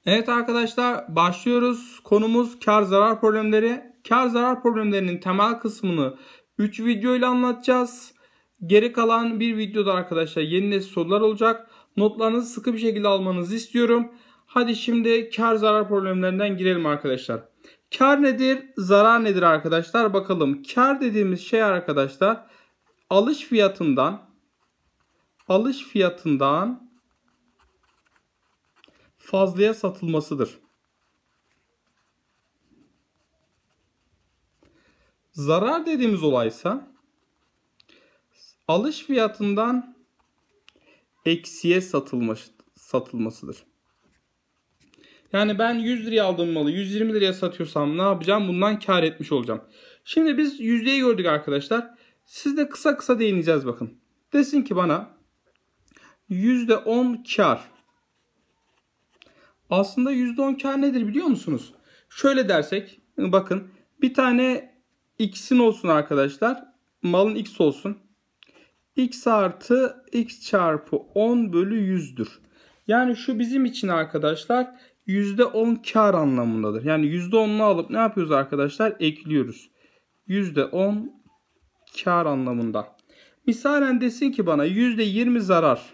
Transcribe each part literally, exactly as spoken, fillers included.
Evet arkadaşlar, başlıyoruz. Konumuz kar zarar problemleri. Kar zarar problemlerinin temel kısmını üç video ile anlatacağız. Geri kalan bir videoda arkadaşlar yeni nesil sorular olacak. Notlarınızı sıkı bir şekilde almanızı istiyorum. Hadi şimdi kar zarar problemlerinden girelim arkadaşlar. Kar nedir? Zarar nedir arkadaşlar? Bakalım. Kar dediğimiz şey arkadaşlar alış fiyatından alış fiyatından fazlaya satılmasıdır. Zarar dediğimiz olaysa alış fiyatından eksiye satılmış, satılmasıdır. Yani ben yüz liraya aldığım malı yüz yirmi liraya satıyorsam ne yapacağım? Bundan kar etmiş olacağım. Şimdi biz yüzdeyi gördük arkadaşlar. Siz de kısa kısa değineceğiz bakın. Desin ki bana yüzde on kar. Aslında yüzde on kar nedir biliyor musunuz? Şöyle dersek bakın bir tane x'in olsun arkadaşlar. Malın x olsun. X artı x çarpı on bölü yüzdür. Yani şu bizim için arkadaşlar yüzde on kar anlamındadır. Yani yüzde onunu alıp ne yapıyoruz arkadaşlar? Ekliyoruz. yüzde on kar anlamında. Misalen desin ki bana yüzde yirmi zarar.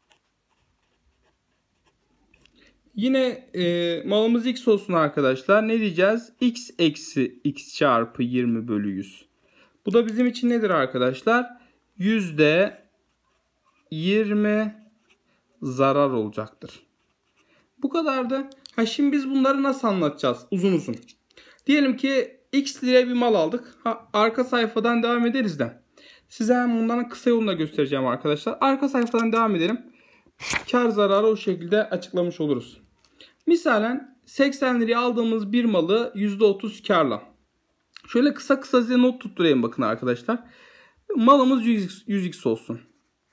Yine e, malımız x olsun arkadaşlar. Ne diyeceğiz? X eksi x çarpı yirmi bölü yüz. Bu da bizim için nedir arkadaşlar? yüzde yirmi zarar olacaktır. Bu kadardı. Ha şimdi biz bunları nasıl anlatacağız? Uzun uzun. Diyelim ki x liraya bir mal aldık. Ha, arka sayfadan devam ederiz de. Size hem bunların kısa yolunu da göstereceğim arkadaşlar. Arka sayfadan devam edelim. Kar zararı o şekilde açıklamış oluruz. Misalen seksen liraya aldığımız bir malı yüzde otuz karla. Şöyle kısa kısa size not tutturayım bakın arkadaşlar. Malımız yüz x olsun.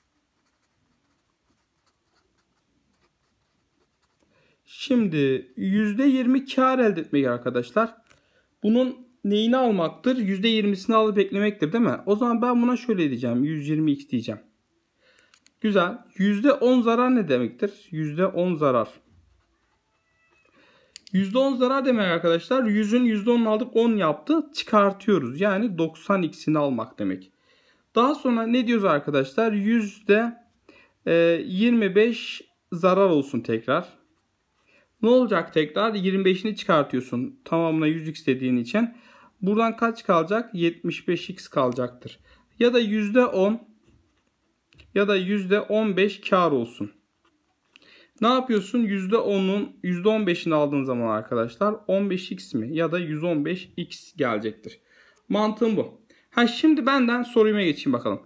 Şimdi yüzde yirmi kar elde etmek arkadaşlar. Bunun neyini almaktır? yüzde yirmisini alıp eklemektir değil mi? O zaman ben buna şöyle diyeceğim. yüz yirmi x diyeceğim. Güzel. yüzde on zarar ne demektir? yüzde on zarar. yüzde on zarar demek arkadaşlar. yüzün yüzde onunu aldık, on yaptı. Çıkartıyoruz. Yani doksan x'ini almak demek. Daha sonra ne diyoruz arkadaşlar? yüzde yirmi beş zarar olsun tekrar. Ne olacak tekrar? yirmi beşini çıkartıyorsun. Tamamına yüz x dediğin için. Buradan kaç kalacak? yetmiş beş x kalacaktır. Ya da yüzde on ya da yüzde on beş kar olsun. Ne yapıyorsun? yüzde onun yüzde on beşini aldığın zaman arkadaşlar on beş x mi ya da yüz on beş x gelecektir. Mantığım bu. Ha şimdi benden soruma geçeyim bakalım.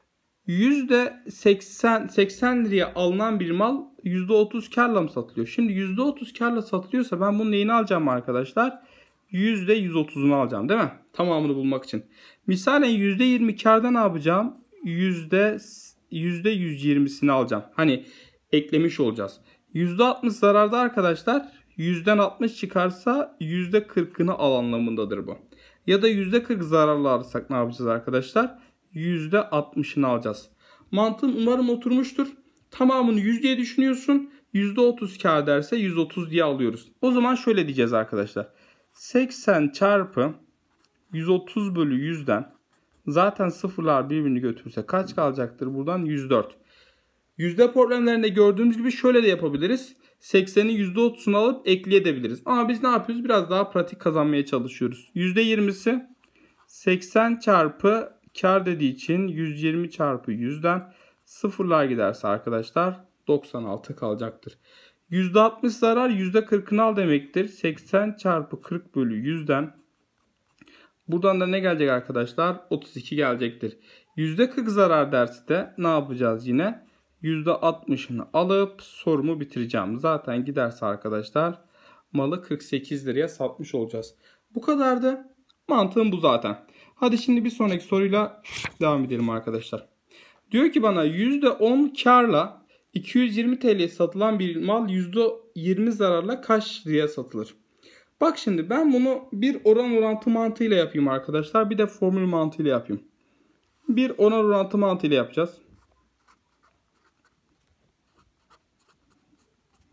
yüzde seksen seksen liraya alınan bir mal yüzde otuz karla mı satılıyor? Şimdi yüzde otuz karla satılıyorsa ben bunun neyini alacağım arkadaşlar? yüzde yüz otuzunu alacağım değil mi? Tamamını bulmak için. Misalen yüzde yirmi karda ne yapacağım? yüzde yüzde yüz yirmisini alacağım. Hani eklemiş olacağız. yüzde altmış zararda arkadaşlar yüzden altmış çıkarsa yüzde kırkını al anlamındadır bu. Ya da yüzde kırk zararla alırsak ne yapacağız arkadaşlar? yüzde altmışını alacağız. Mantığın umarım oturmuştur. Tamamını yüz diye düşünüyorsun. yüzde otuz kar derse yüz otuz diye alıyoruz. O zaman şöyle diyeceğiz arkadaşlar. seksen çarpı yüz otuz bölü yüzden zaten sıfırlar birbirini götürürse kaç kalacaktır? Buradan yüz dört. Yüzde problemlerinde gördüğümüz gibi şöyle de yapabiliriz. seksenin yüzde otuzunu alıp ekleyebiliriz. Ama biz ne yapıyoruz? Biraz daha pratik kazanmaya çalışıyoruz. yüzde yirmisi seksen çarpı kar dediği için yüz yirmi çarpı yüzden sıfırlar giderse arkadaşlar doksan altı kalacaktır. yüzde altmış zarar yüzde kırkını al demektir. seksen çarpı kırk bölü yüzden buradan da ne gelecek arkadaşlar? otuz iki gelecektir. yüzde kırk zarar dersi de ne yapacağız yine? yüzde altmışını alıp sorumu bitireceğim. Zaten giderse arkadaşlar malı kırk sekiz liraya satmış olacağız. Bu kadardı. Mantığım bu zaten. Hadi şimdi bir sonraki soruyla devam edelim arkadaşlar. Diyor ki bana yüzde on karla iki yüz yirmi TL'ye satılan bir mal yüzde yirmi zararla kaç liraya satılır? Bak şimdi ben bunu bir oran orantı mantığıyla yapayım arkadaşlar. Bir de formül mantığıyla yapayım. Bir oran orantı mantığıyla yapacağız.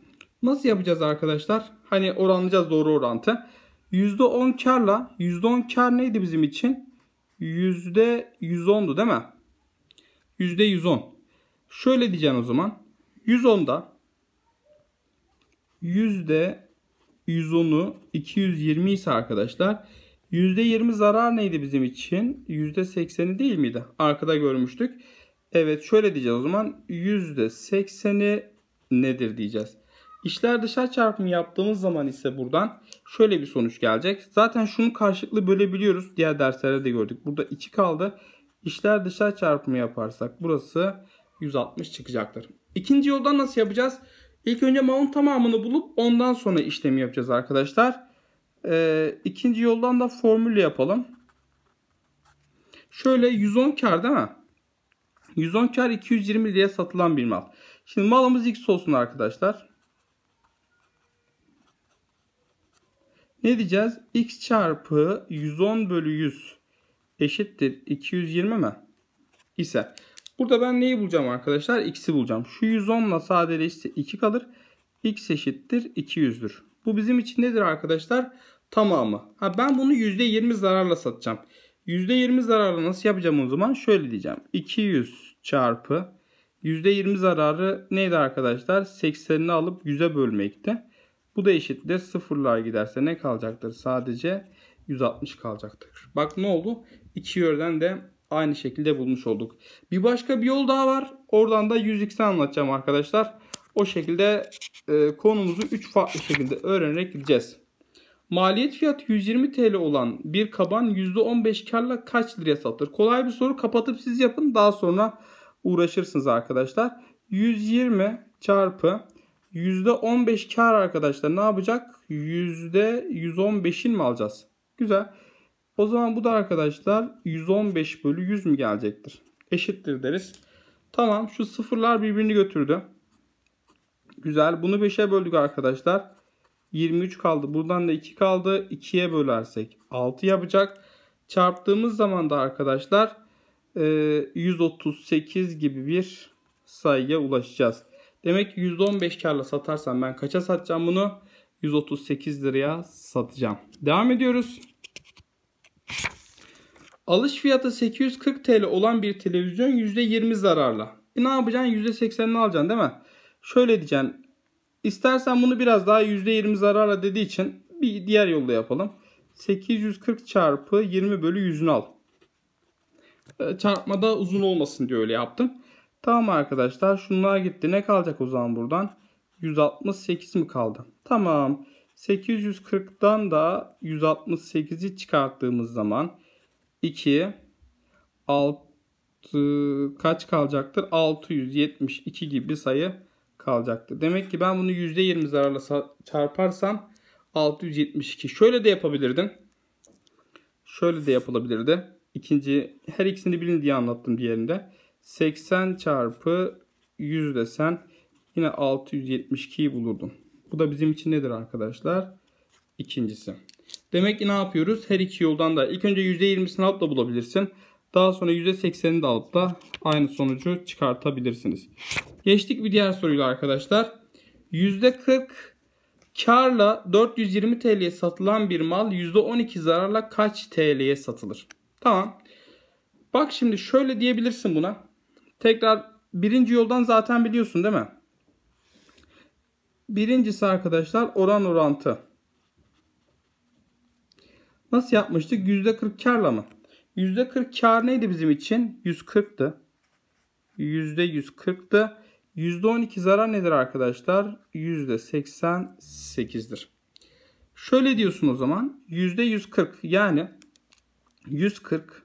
Nasıl yapacağız arkadaşlar? Hani oranlayacağız, doğru orantı. yüzde on karla yüzde on kar neydi bizim için? yüzde yüz ondu değil mi? yüzde yüz on. Şöyle diyeceğim o zaman. yüz onda yüzde yüz onu iki yüz yirmi ise arkadaşlar, yüzde yirmi zarar neydi bizim için? yüzde sekseni değil miydi? Arkada görmüştük. Evet, şöyle diyeceğiz o zaman. yüzde sekseni nedir diyeceğiz. İçler dışlar çarpımı yaptığımız zaman ise buradan şöyle bir sonuç gelecek. Zaten şunu karşılıklı bölebiliyoruz. Diğer derslerde de gördük. Burada iki kaldı. İçler dışlar çarpımı yaparsak burası yüz altmış çıkacaktır. İkinci yoldan nasıl yapacağız? İlk önce malın tamamını bulup ondan sonra işlemi yapacağız arkadaşlar. Ee, ikinci yoldan da formülü yapalım. Şöyle yüz on kar değil mi? yüz on kar iki yüz yirmi liraya satılan bir mal. Şimdi malımız X olsun arkadaşlar. Ne diyeceğiz? X çarpı yüz on bölü yüz eşittir iki yüz yirmi mi? İse. Burada ben neyi bulacağım arkadaşlar? X'i bulacağım. Şu yüz on ile sadeleşse iki kalır. X eşittir iki yüzdür. Bu bizim için nedir arkadaşlar? Tamamı. Ha, ben bunu yüzde yirmi zararla satacağım. yüzde yirmi zararla nasıl yapacağım o zaman? Şöyle diyeceğim. iki yüz çarpı yüzde yirmi zararı neydi arkadaşlar? seksenini alıp yüze bölmekti. Bu da eşittir. Sıfırlar giderse ne kalacaktır? Sadece yüz altmış kalacaktır. Bak ne oldu? İki yönden de aynı şekilde bulmuş olduk. Bir başka bir yol daha var. Oradan da yüz x'i anlatacağım arkadaşlar. O şekilde e, konumuzu üç farklı şekilde öğrenerek gideceğiz. Maliyet fiyatı yüz yirmi TL olan bir kaban yüzde on beş karla kaç liraya satılır? Kolay bir soru, kapatıp siz yapın. Daha sonra uğraşırsınız arkadaşlar. yüz yirmi çarpı yüzde on beş kar arkadaşlar ne yapacak? yüzde yüz on beşin mi alacağız? Güzel. O zaman bu da arkadaşlar yüz on beş bölü yüz mü gelecektir? Eşittir deriz. Tamam, şu sıfırlar birbirini götürdü. Güzel. Bunu beşe böldük arkadaşlar. yirmi üç kaldı. Buradan da iki kaldı. ikiye bölersek altı yapacak. Çarptığımız zaman da arkadaşlar yüz otuz sekiz gibi bir sayıya ulaşacağız. Demek ki yüzde on beş karla satarsam ben kaça satacağım bunu? yüz otuz sekiz liraya satacağım. Devam ediyoruz. Alış fiyatı sekiz yüz kırk TL olan bir televizyon yüzde yirmi zararla. E ne yapacaksın? yüzde seksenini alacaksın değil mi? Şöyle diyeceksin. İstersen bunu biraz daha yüzde yirmi zararla dediği için bir diğer yolda yapalım. sekiz yüz kırk çarpı yirmi bölü yüzünü al. Çarpmada uzun olmasın diye öyle yaptım. Tamam arkadaşlar, şunlar gitti. Ne kalacak o zaman buradan? yüz altmış sekiz mi kaldı? Tamam. sekiz yüz kırktan da yüz altmış sekizi çıkarttığımız zaman iki, altı kaç kalacaktır? altı yüz yetmiş iki gibi bir sayı kalacaktır. Demek ki ben bunu yüzde yirmi zararla çarparsam altı yüz yetmiş iki. Şöyle de yapabilirdin. Şöyle de yapılabilirdi. İkinci, her ikisini bilin diye anlattım diğerinde. seksen çarpı yüz desen yine altı yüz yetmiş ikiyi bulurdum. Bu da bizim için nedir arkadaşlar? İkincisi. Demek ki ne yapıyoruz? Her iki yoldan da ilk önce yüzde yirmisini alıp da bulabilirsin. Daha sonra yüzde seksenini de alıp da aynı sonucu çıkartabilirsiniz. Geçtik bir diğer soruyla arkadaşlar. yüzde kırk karla dört yüz yirmi TL'ye satılan bir mal yüzde on iki zararla kaç T L'ye satılır? Tamam. Bak şimdi şöyle diyebilirsin buna. Tekrar birinci yoldan zaten biliyorsun değil mi? Birincisi arkadaşlar oran orantı. Nasıl yapmıştık? yüzde kırk karla mı? yüzde kırk kar neydi bizim için? yüz kırktı. yüzde yüz kırktı. yüzde on iki zarar nedir arkadaşlar? yüzde seksen sekizdir. Şöyle diyorsun o zaman. yüzde yüz kırk yani yüz kırk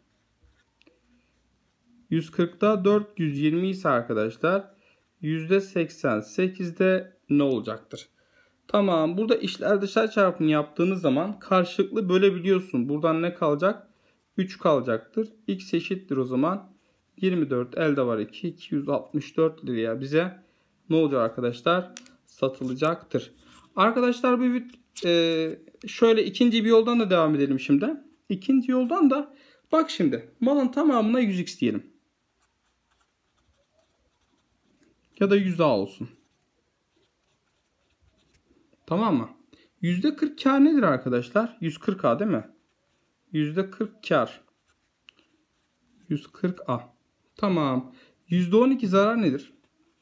yüz kırkta dört yüz yirmi ise arkadaşlar yüzde seksen sekizde ne olacaktır? Tamam, burada içler dışlar çarpımını yaptığınız zaman karşılıklı bölebiliyorsun. Buradan ne kalacak? üç kalacaktır. X eşittir o zaman yirmi dört, elde var iki, iki yüz altmış dört liraya bize ne olacak arkadaşlar? Satılacaktır. Arkadaşlar bu e, şöyle ikinci bir yoldan da devam edelim şimdi. İkinci yoldan da bak şimdi malın tamamına yüz x diyelim. Ya da yüz a olsun. Tamam mı? yüzde kırk kar nedir arkadaşlar? yüz kırk A değil mi? yüzde kırk kar. yüz kırk A. Tamam. yüzde on iki zarar nedir?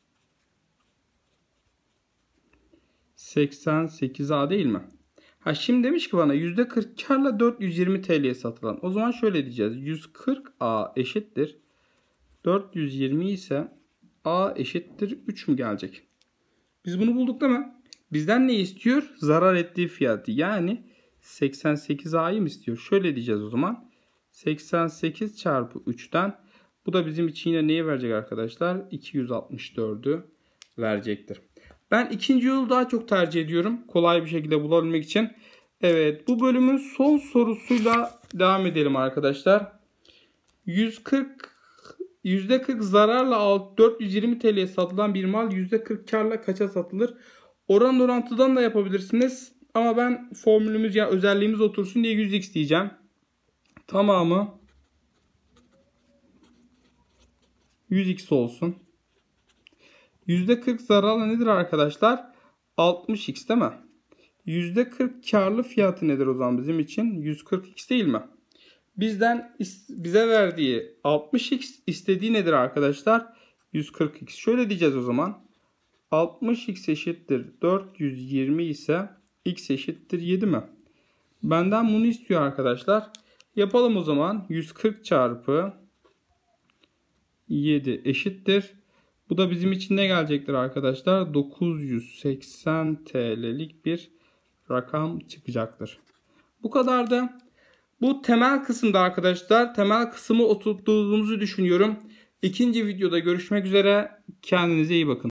seksen sekiz A değil mi? Ha şimdi demiş ki bana yüzde kırk karla dört yüz yirmi T L'ye satılan. O zaman şöyle diyeceğiz. yüz kırk A eşittir. dört yüz yirmi ise A eşittir üç mü gelecek? Biz bunu bulduk değil mi? Bizden ne istiyor? Zarar ettiği fiyatı. Yani seksen sekiz A'yı mı istiyor? Şöyle diyeceğiz o zaman. seksen sekiz çarpı üçten. Bu da bizim için yine neyi verecek arkadaşlar? iki yüz altmış dördü verecektir. Ben ikinci yolu daha çok tercih ediyorum. Kolay bir şekilde bulabilmek için. Evet, bu bölümün son sorusuyla devam edelim arkadaşlar. yüz kırk yüzde kırk zararla dört yüz yirmi T L'ye satılan bir mal yüzde kırk karla kaça satılır? Oran orantıdan da yapabilirsiniz. Ama ben formülümüz ya özelliğimiz otursun diye yüz x diyeceğim. Tamamı yüz x olsun. yüzde kırk zararla nedir arkadaşlar? altmış x değil mi? yüzde kırk karlı fiyatı nedir o zaman bizim için? yüz kırk x değil mi? Bizden bize verdiği altmış x istediği nedir arkadaşlar? yüz kırk x. Şöyle diyeceğiz o zaman. altmış x eşittir dört yüz yirmi ise x eşittir yedi mi? Benden bunu istiyor arkadaşlar. Yapalım o zaman. yüz kırk çarpı yedi eşittir. Bu da bizim için ne gelecektir arkadaşlar? dokuz yüz seksen T L'lik bir rakam çıkacaktır. Bu kadar da. Bu temel kısımda arkadaşlar. Temel kısmı oturttuğumuzu düşünüyorum. İkinci videoda görüşmek üzere. Kendinize iyi bakın.